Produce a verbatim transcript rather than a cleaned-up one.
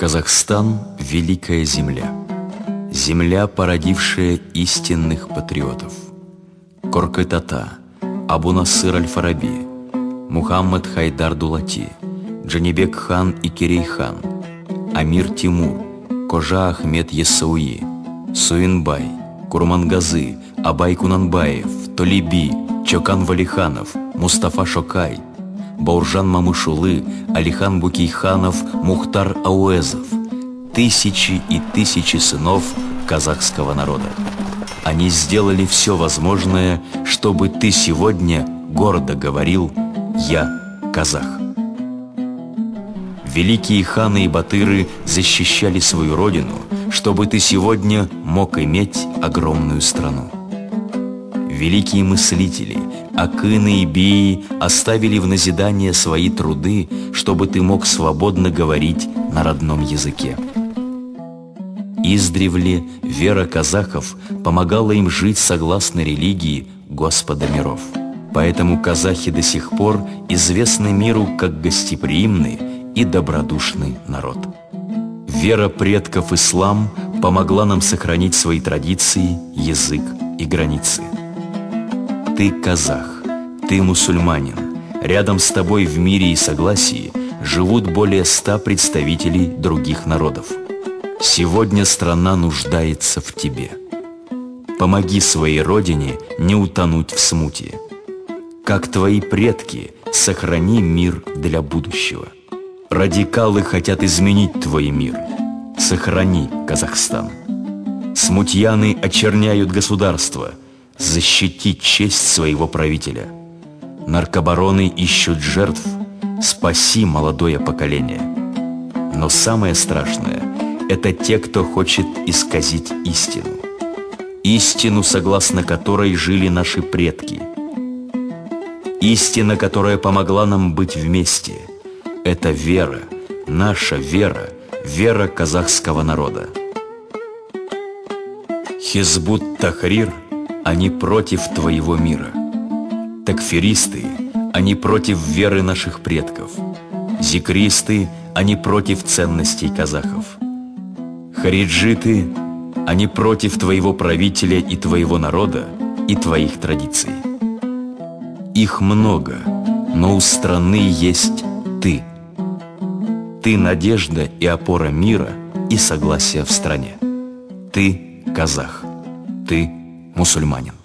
Казахстан – великая земля. Земля, породившая истинных патриотов. Коркыт Ата, Абу Насыр аль-Фараби, Мухаммад Хайдар Дулати, Джанибек хан и Керей хан, Амир Тимур, Кожа Ахмед Яссауи, Суинбай, Курмангазы, Абай Кунанбаев, Толеби, Чокан Валиханов, Мустафа Шокай, Бауржан Мамышулы, Алихан Букейханов, Мухтар Ауэзов. Тысячи и тысячи сынов казахского народа. Они сделали все возможное, чтобы ты сегодня гордо говорил: «Я казах». Великие ханы и батыры защищали свою родину, чтобы ты сегодня мог иметь огромную страну. Великие мыслители, акыны и беи оставили в назидание свои труды, чтобы ты мог свободно говорить на родном языке. Издревле вера казахов помогала им жить согласно религии Господа миров. Поэтому казахи до сих пор известны миру как гостеприимный и добродушный народ. Вера предков ислам помогла нам сохранить свои традиции, язык и границы. Ты казах, ты мусульманин. Рядом с тобой в мире и согласии живут более ста представителей других народов. Сегодня страна нуждается в тебе. Помоги своей родине не утонуть в смуте. Как твои предки, сохрани мир для будущего. Радикалы хотят изменить твой мир. Сохрани Казахстан. Смутьяны очерняют государство. Защити честь своего правителя. Наркобароны ищут жертв. Спаси молодое поколение. Но самое страшное — это те, кто хочет исказить истину. Истину, согласно которой жили наши предки. Истина, которая помогла нам быть вместе. Это вера, наша вера, вера казахского народа. Хизбут Тахрир, они против твоего мира. Такфиристы, они против веры наших предков. Зикристы, они против ценностей казахов. Хариджиты, они против твоего правителя и твоего народа, и твоих традиций. Их много, но у страны есть ты. Ты надежда и опора мира и согласия в стране. Ты казах, ты мусульманин.